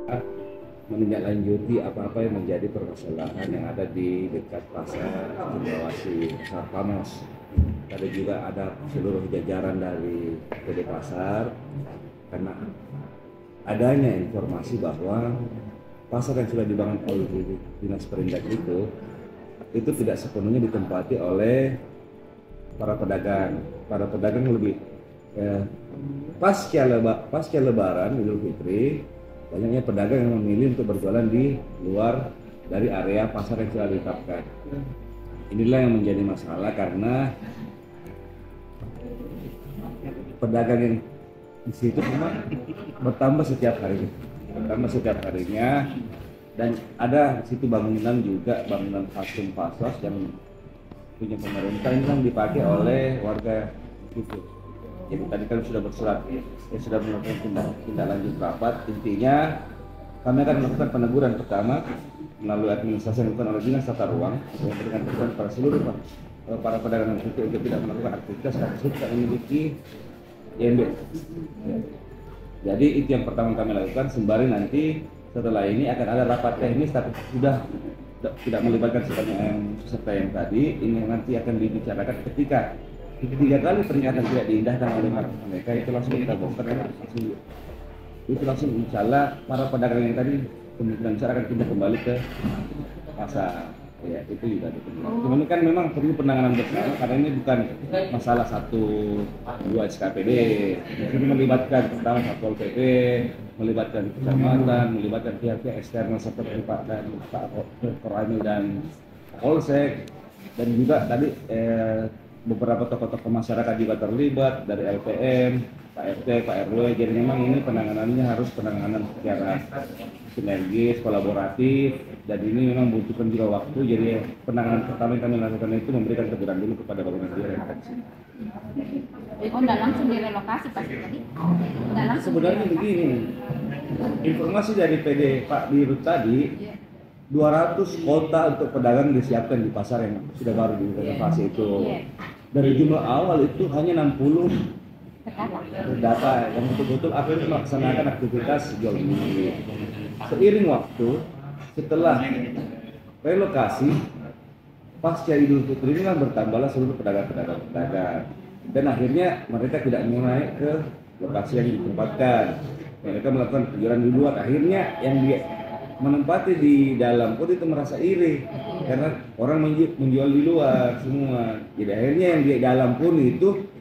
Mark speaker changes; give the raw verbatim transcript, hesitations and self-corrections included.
Speaker 1: menindaklanjuti apa-apa yang menjadi permasalahan yang ada di dekat pasar Cendrawasih, Pasar Pamos. Ada juga ada seluruh jajaran dari P D Pasar, karena adanya informasi bahwa pasar yang sudah dibangun oleh Dinas Perindak itu itu tidak sepenuhnya ditempati oleh para pedagang. Para pedagang lebih eh, pasca leba, pasca Lebaran Idul Fitri, banyaknya pedagang yang memilih untuk berjualan di luar dari area pasar yang sudah ditetapkan. Inilah yang menjadi masalah karena pedagang yang di situ memang bertambah setiap hari, bertambah setiap harinya, dan ada di situ bangunan juga, bangunan fasum fasos yang punya pemerintah ini yang dipakai oleh warga itu. Jadi tadi kan sudah bersurat, ya sudah melakukan tindak, tindak lanjut rapat. Intinya kami akan melakukan peneguran pertama melalui administrasi yang dilakukan oleh Dinas Tata Ruang yang memberikan teguran pada seluruh para pedagang itu untuk tidak melakukan aktivitas karena tidak memiliki I M B. Ya. Jadi itu yang pertama kami lakukan, sembari nanti setelah ini akan ada rapat teknis tapi sudah tidak melibatkan peserta yang tadi. Ini nanti akan dibicarakan ketika tiga kali pernyataan tidak diindahkan oleh mereka, itu langsung kita bongkar ya, langsung itu langsung insya Allah para pedagang yang tadi kemungkinan besar akan pindah kembali ke pasar. Ya itu juga ditunggu. Cuma ini kan memang perlu penanganan bersama karena ini bukan masalah satu dua S K P D. Ini melibatkan pertama Satpol P P, melibatkan kecamatan, melibatkan pihak-pihak eksternal seperti Pak dan Pak Koramil dan Polsek, dan juga tadi eh, beberapa tokoh-tokoh masyarakat juga terlibat dari L P M, Pak R T, Pak R W. Jadi memang ini penanganannya harus penanganan secara sinergis, kolaboratif, dan ini memang membutuhkan juga waktu. Jadi penanganan pertama yang kami lakukan itu memberikan teguran dulu kepada bangunan dia yang ada di sini.
Speaker 2: Oh, nggak langsung direlokasi pasti tadi? Nggak langsung.
Speaker 1: Sebenarnya begini, informasi dari P D Pak Dirut tadi, dua ratus kota untuk pedagang disiapkan di pasar yang sudah baru direnovasi itu. Dari jumlah awal itu hanya enam puluh data yang betul-betul akan melaksanakan aktivitas jual beli. Seiring waktu, setelah relokasi pasca Idul Fitri ini kan bertambahlah seluruh pedagang-pedagang, dan akhirnya mereka tidak mau naik ke lokasi yang ditempatkan. Mereka melakukan penjualan di luar. Akhirnya yang dia menempati di dalam pun itu merasa iri karena orang menjual di luar semua. Jadi akhirnya yang di dalam pun itu